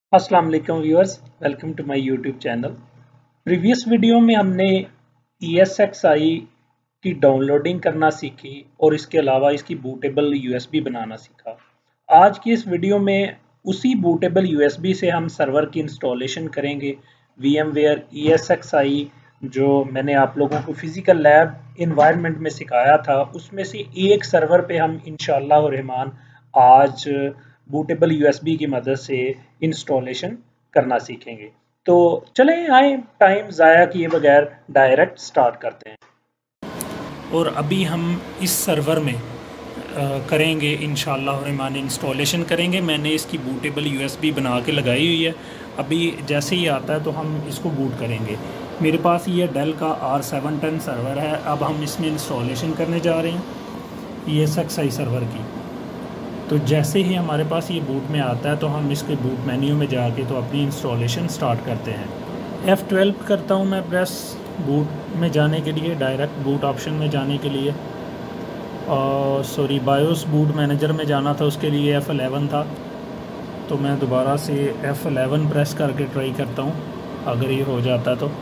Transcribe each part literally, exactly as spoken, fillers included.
अस्सलाम वालेकुम viewers, welcome to my YouTube channel. Previous video में हमने ई एस एक्स आई की डाउनलोडिंग करना सीखी और इसके अलावा इसकी बूटेबल यू एस बी बनाना सीखा। आज की इस वीडियो में उसी बूटेबल यू एस बी से हम सर्वर की इंस्टॉलेशन करेंगे। V M ware E S X I जो मैंने आप लोगों को फिजिकल लैब इन्वायरमेंट में सिखाया था, उसमें से एक सर्वर पे हम इंशाअल्लाह रहमान आज बूटेबल यू एस बी की मदद से इंस्टॉलेशन करना सीखेंगे। तो चलें आए टाइम ज़ाया किए बगैर डायरेक्ट स्टार्ट करते हैं। और अभी हम इस सर्वर में आ, करेंगे इंशाअल्लाह रहमान इंस्टॉलेशन करेंगे। मैंने इसकी बूटेबल यू एस बी बना के लगाई हुई है। अभी जैसे ही आता है तो हम इसको बूट करेंगे। मेरे पास ये डेल का आर सेवन टेन सर्वर है। अब हम इसमें इंस्टॉलेशन करने जा रहे हैं E S X I server की। तो जैसे ही हमारे पास ये बूट में आता है तो हम इसके बूट मेन्यू में जाके तो अपनी इंस्टॉलेशन स्टार्ट करते हैं। एफ़ ट्वेल्व करता हूँ मैं प्रेस बूट में जाने के लिए, डायरेक्ट बूट ऑप्शन में जाने के लिए। और सॉरी बायोस बूट मैनेजर में जाना था, उसके लिए एफ़ एलेवन था। तो मैं दोबारा से एफ़ एलेवन प्रेस करके ट्राई करता हूँ, अगर ये हो जाता तो।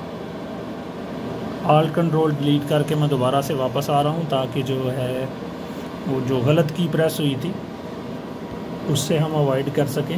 ऑल कंट्रोल डिलीट करके मैं दोबारा से वापस आ रहा हूँ ताकि जो है वो जो गलत की प्रेस हुई थी उससे हम अवॉइड कर सकें।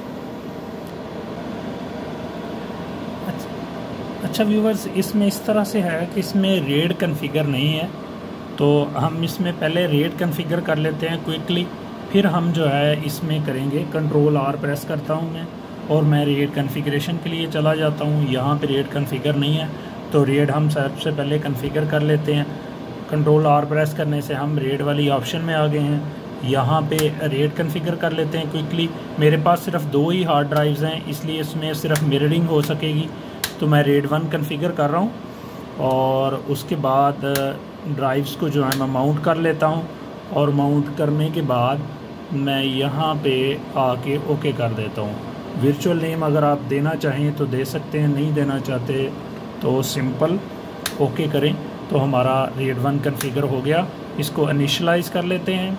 अच्छा अच्छा व्यूवर्स, इसमें इस तरह से है कि इसमें रेड कॉन्फ़िगर नहीं है, तो हम इसमें पहले रेड कॉन्फ़िगर कर लेते हैं क्विकली। फिर हम जो है इसमें करेंगे कंट्रोल आर प्रेस करता हूं मैं और मैं रेड कॉन्फ़िगरेशन के लिए चला जाता हूं। यहाँ पे रेड कॉन्फ़िगर नहीं है तो रेड हम सबसे पहले कॉन्फ़िगर कर लेते हैं। कंट्रोल आर प्रेस करने से हम रेड वाली ऑप्शन में आ गए हैं। यहाँ पे रेड कॉन्फ़िगर कर लेते हैं क्विकली। मेरे पास सिर्फ दो ही हार्ड ड्राइव्स हैं, इसलिए इसमें सिर्फ मिररिंग हो सकेगी। तो मैं रेड वन कॉन्फ़िगर कर रहा हूँ और उसके बाद ड्राइव्स को जो है मैं माउंट कर लेता हूँ। और माउंट करने के बाद मैं यहाँ पे आके ओके कर देता हूँ। वर्चुअल नेम अगर आप देना चाहें तो दे सकते हैं, नहीं देना चाहते तो सिंपल ओके करें। तो हमारा रेड वन कॉन्फ़िगर हो गया। इसको इनिशियलाइज़ कर लेते हैं।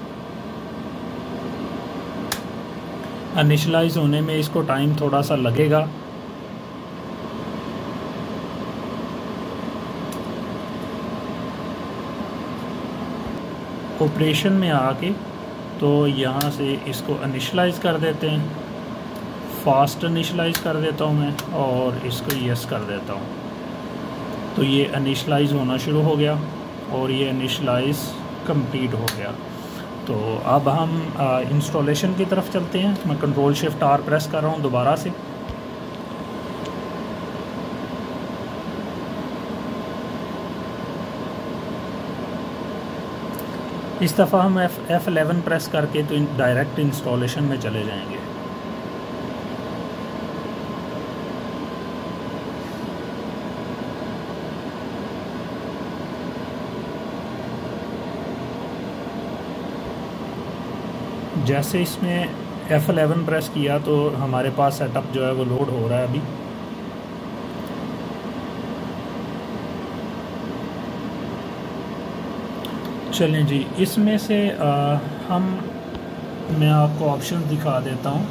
इनिशियलाइज़ होने में इसको टाइम थोड़ा सा लगेगा। ऑपरेशन में आके तो यहाँ से इसको इनिशियलाइज़ कर देते हैं। फास्ट इनिशियलाइज़ कर देता हूँ मैं और इसको यस कर देता हूँ। तो ये इनिशियलाइज़ होना शुरू हो गया और ये इनिशियलाइज़ कंप्लीट हो गया। तो अब हम इंस्टॉलेशन की तरफ चलते हैं। मैं कंट्रोल शिफ्ट आर प्रेस कर रहा हूँ दोबारा से। इस दफ़ा हम एफ एफ एलेवन प्रेस करके तो डायरेक्ट इंस्टॉलेशन में चले जाएंगे। जैसे इसमें एफ एलेवन प्रेस किया तो हमारे पास सेटअप जो है वो लोड हो रहा है अभी। चलें जी, इसमें से आ, हम मैं आपको ऑप्शन दिखा देता हूँ।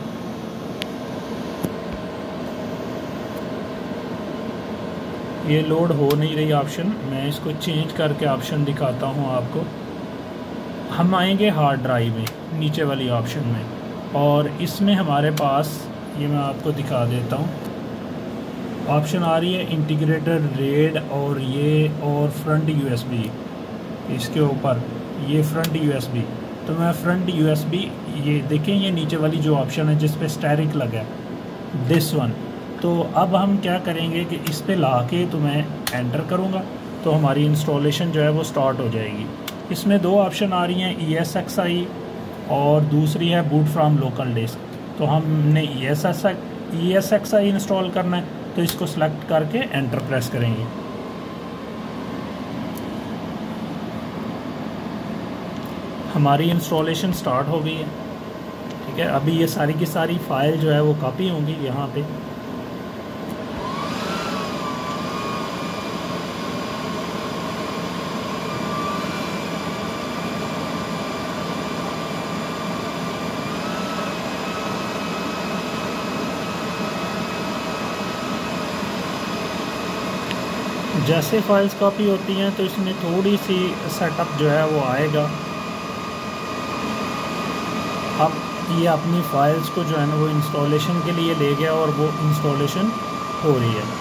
ये लोड हो नहीं रही ऑप्शन, मैं इसको चेंज करके ऑप्शन दिखाता हूँ आपको। हम आएंगे हार्ड ड्राइव में, नीचे वाली ऑप्शन में, और इसमें हमारे पास ये मैं आपको दिखा देता हूँ। ऑप्शन आ रही है इंटीग्रेटेड रेड और ये और फ्रंट यूएसबी। इसके ऊपर ये फ्रंट यूएसबी, तो मैं फ्रंट यूएसबी, ये देखें ये नीचे वाली जो ऑप्शन है जिस पे स्टैरिक लगा है, दिस वन। तो अब हम क्या करेंगे कि इस पे ला के तो मैं एंटर करूँगा तो हमारी इंस्टॉलेशन जो है वो स्टार्ट हो जाएगी। इसमें दो ऑप्शन आ रही हैं, ई एस एक्स आई और दूसरी है बूट फ्रॉम लोकल डिस्क। तो हमने E S E S X I install करना है तो इसको सेलेक्ट करके एंटर प्रेस करेंगे। हमारी इंस्टॉलेशन स्टार्ट हो गई है। ठीक है, अभी ये सारी की सारी फाइल जो है वो कॉपी होंगी यहाँ पे। जैसे फाइल्स कॉपी होती हैं तो इसमें थोड़ी सी सेटअप जो है वो आएगा। अब ये अपनी फ़ाइल्स को जो है ना वो इंस्टॉलेशन के लिए ले गया और वो इंस्टॉलेशन हो रही है।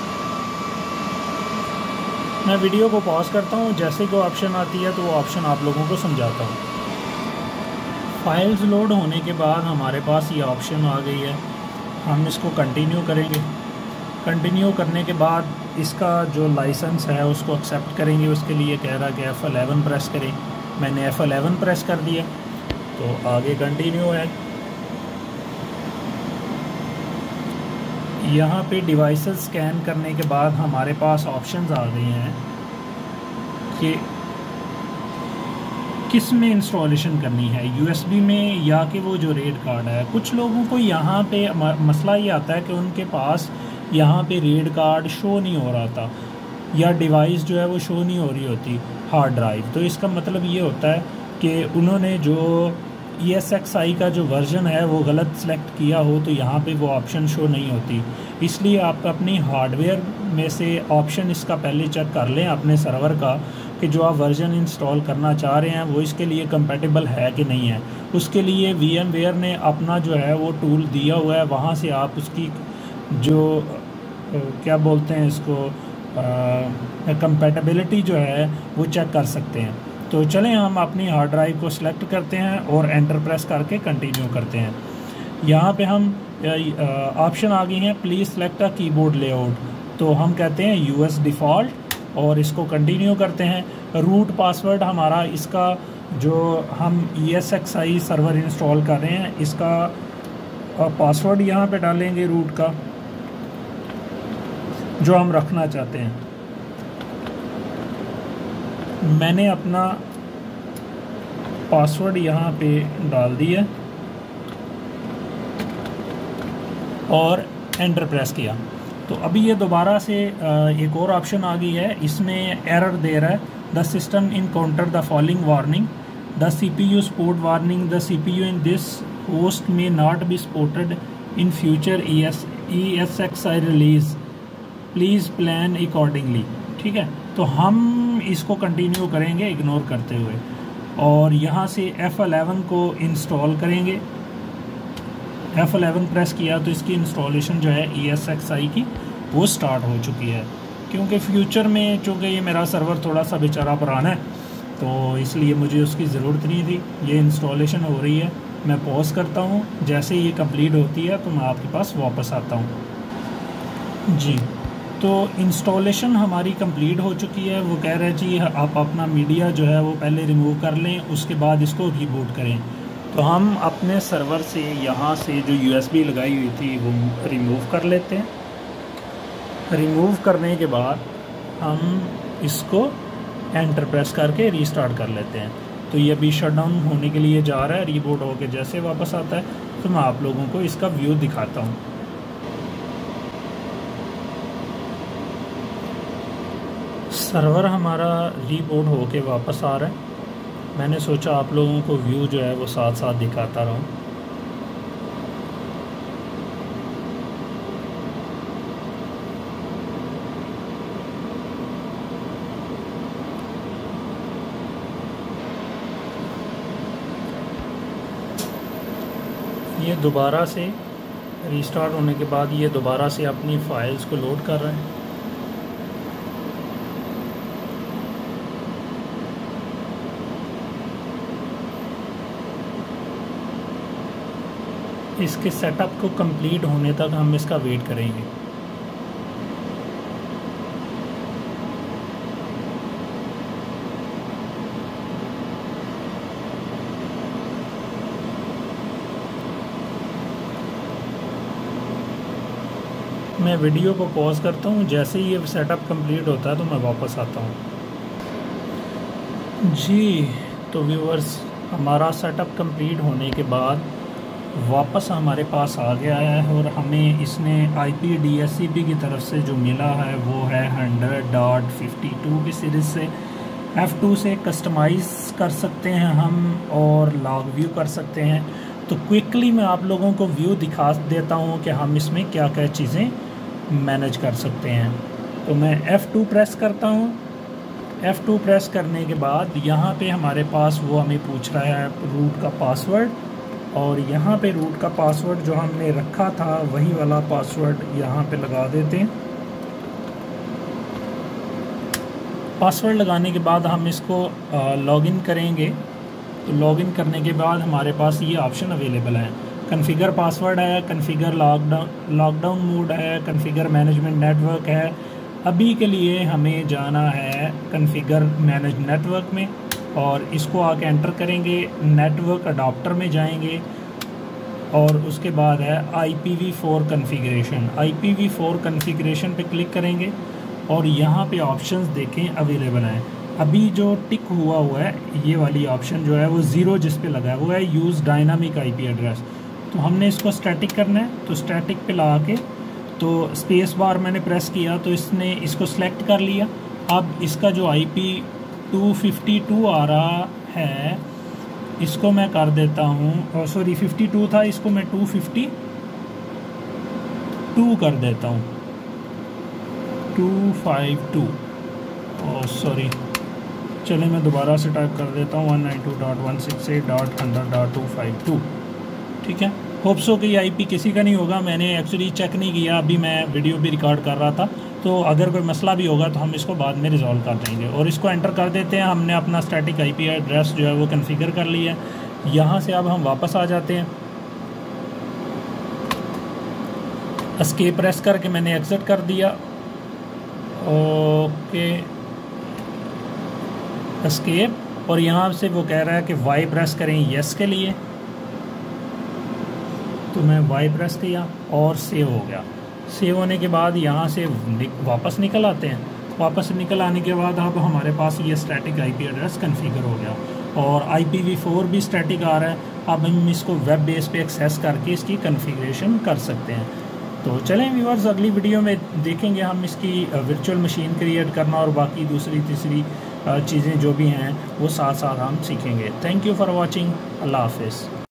मैं वीडियो को पॉज करता हूँ, जैसे कोई ऑप्शन आती है तो वो ऑप्शन आप लोगों को समझाता हूँ। फाइल्स लोड होने के बाद हमारे पास ये ऑप्शन आ गई है, हम इसको कंटिन्यू करेंगे। कंटिन्यू करने के बाद इसका जो लाइसेंस है उसको एक्सेप्ट करेंगे। उसके लिए कह रहा कि एफ़ एलेवन प्रेस करें, मैंने एफ़ एलेवन प्रेस कर दिया तो आगे कंटिन्यू है। यहाँ पे डिवाइसेस स्कैन करने के बाद हमारे पास ऑप्शंस आ गए हैं कि किस में इंस्टॉलेशन करनी है, यूएसबी में या कि वो जो रेड कार्ड है। कुछ लोगों को यहाँ पे मसला ये आता है कि उनके पास यहाँ पे रेड कार्ड शो नहीं हो रहा था या डिवाइस जो है वो शो नहीं हो रही होती हार्ड ड्राइव। तो इसका मतलब ये होता है कि उन्होंने जो ई एस एक्स आई का जो वर्जन है वो गलत सेलेक्ट किया हो, तो यहाँ पे वो ऑप्शन शो नहीं होती। इसलिए आप अपनी हार्डवेयर में से ऑप्शन इसका पहले चेक कर लें अपने सर्वर का कि जो आप वर्जन इंस्टॉल करना चाह रहे हैं वो इसके लिए कंपैटिबल है कि नहीं है। उसके लिए वी एम वेयर ने अपना जो है वो टूल दिया हुआ है, वहाँ से आप उसकी जो क्या बोलते हैं इसको कंपैटिबिलिटी जो है वो चेक कर सकते हैं। तो चलें हम अपनी हार्ड ड्राइव को सिलेक्ट करते हैं और एंटर प्रेस करके कंटिन्यू करते हैं। यहाँ पे हम ऑप्शन आ गई हैं please select a keyboard layout, तो हम कहते हैं यूएस डिफ़ॉल्ट और इसको कंटिन्यू करते हैं। रूट पासवर्ड हमारा इसका जो हम E S X I server install कर रहे हैं इसका पासवर्ड यहाँ पे डालेंगे रूट का जो हम रखना चाहते हैं। मैंने अपना पासवर्ड यहाँ पे डाल दिया और एंटर प्रेस किया। तो अभी ये दोबारा से एक और ऑप्शन आ गई है, इसमें एरर दे रहा है the system encounter the following warning, the C P U support warning, the C P U in this host may not be supported in future E S E S X I release, please plan accordingly. ठीक है, तो हम इसको continue करेंगे ignore करते हुए और यहाँ से एफ़ एलेवन को इंस्टॉल करेंगे। एफ़ एलेवन प्रेस किया तो इसकी इंस्टॉलेशन जो है ई एस एक्स आई की वो स्टार्ट हो चुकी है। क्योंकि फ्यूचर में चूँकि ये मेरा सर्वर थोड़ा सा बेचारा पुराना है तो इसलिए मुझे उसकी ज़रूरत नहीं थी। ये इंस्टॉलेशन हो रही है, मैं पॉज करता हूँ, जैसे ये कंप्लीट होती है तो मैं आपके पास वापस आता हूँ जी। तो इंस्टॉलेशन हमारी कंप्लीट हो चुकी है। वो कह रहे हैं जी आप अपना मीडिया जो है वो पहले रिमूव कर लें, उसके बाद इसको रीबूट करें। तो हम अपने सर्वर से यहाँ से जो यूएसबी लगाई हुई थी वो रिमूव कर लेते हैं। रिमूव करने के बाद हम इसको एंटर प्रेस करके रीस्टार्ट कर लेते हैं। तो ये अभी शट डाउन होने के लिए जा रहा है, रीबूट होके जैसे वापस आता है तो मैं आप लोगों को इसका व्यू दिखाता हूँ। सर्वर हमारा रीबूट होके वापस आ रहा है। मैंने सोचा आप लोगों को व्यू जो है वो साथ साथ दिखाता रहूं। ये दोबारा से रीस्टार्ट होने के बाद ये दोबारा से अपनी फाइल्स को लोड कर रहा है। इसके सेटअप को कंप्लीट होने तक हम इसका वेट करेंगे। मैं वीडियो को पॉज करता हूँ, जैसे ही ये सेटअप कंप्लीट होता है तो मैं वापस आता हूँ जी। तो व्यूअर्स हमारा सेटअप कंप्लीट होने के बाद वापस हमारे पास आ गया है और हमें इसने I P D S C P की तरफ से जो मिला है वो है हंड्रेड डॉट फिफ्टी टू की सीरीज़ से। एफ़ टू से कस्टमाइज़ कर सकते हैं हम और लॉग व्यू कर सकते हैं। तो क्विकली मैं आप लोगों को व्यू दिखा देता हूँ कि हम इसमें क्या क्या चीज़ें मैनेज कर सकते हैं। तो मैं एफ़ टू प्रेस करता हूँ। एफ़ टू प्रेस करने के बाद यहाँ पे हमारे पास वो हमें पूछ रहा है रूट का पासवर्ड, और यहाँ पे रूट का पासवर्ड जो हमने रखा था वही वाला पासवर्ड यहाँ पे लगा देते हैं। पासवर्ड लगाने के बाद हम इसको लॉगिन करेंगे। तो लॉगिन करने के बाद हमारे पास ये ऑप्शन अवेलेबल है, कन्फिगर पासवर्ड है, कन्फिगर लॉकडाउन लॉकडाउन मोड है, कन्फिगर मैनेजमेंट नेटवर्क है। अभी के लिए हमें जाना है कन्फिगर मैनेज नेटवर्क में, और इसको आके एंटर करेंगे। नेटवर्क अडाप्टर में जाएंगे और उसके बाद है I P V four configuration. I P V four configuration पे क्लिक करेंगे और यहाँ पे ऑप्शंस देखें अवेलेबल हैं। अभी जो टिक हुआ हुआ है ये वाली ऑप्शन जो है वो ज़ीरो जिस पे लगा है वो है यूज़ डायनामिक आईपी एड्रेस। तो हमने इसको स्टैटिक करना है, तो स्टैटिक पे ला के तो स्पेस बार मैंने प्रेस किया तो इसने इसको सिलेक्ट कर लिया। अब इसका जो I P two fifty two आ रहा है इसको मैं कर देता हूँ, सॉरी फिफ्टी टू था, इसको मैं टू फिफ्टी टू कर देता हूँ, two five two. Oh sorry, चलिए मैं दोबारा से टाइप कर देता हूँ one nine two dot one six eight dot hundred dot two five two. ठीक है, होप्सो कि आईपी किसी का नहीं होगा, मैंने एक्चुअली चेक नहीं किया, अभी मैं वीडियो भी रिकॉर्ड कर रहा था, तो अगर कोई मसला भी होगा तो हम इसको बाद में रिजॉल्व कर देंगे। और इसको एंटर कर देते हैं। हमने अपना स्टैटिक आईपी एड्रेस जो है वो कॉन्फ़िगर कर लिया है। यहाँ से अब हम वापस आ जाते हैं, एस्केप प्रेस करके मैंने एग्जिट कर दिया। ओके, एस्केप, और यहाँ से वो कह रहा है कि वाई प्रेस करें यस के लिए, तो मैं वाई प्रेस किया और सेव हो गया। सेव होने के बाद यहाँ से वापस निकल आते हैं। वापस निकल आने के बाद अब हमारे पास ये स्टैटिक आईपी एड्रेस कॉन्फ़िगर हो गया और आई पी वी फोर भी स्टैटिक आ रहा है। अब हम इसको वेब बेस पे एक्सेस करके इसकी कॉन्फ़िगरेशन कर सकते हैं। तो चलें व्यूअर्स, अगली वीडियो में देखेंगे हम इसकी वर्चुअल मशीन क्रिएट करना और बाकी दूसरी तीसरी चीज़ें जो भी हैं वो साथ साथ हम सीखेंगे। Thank you for watching. अल्लाह हाफिज़।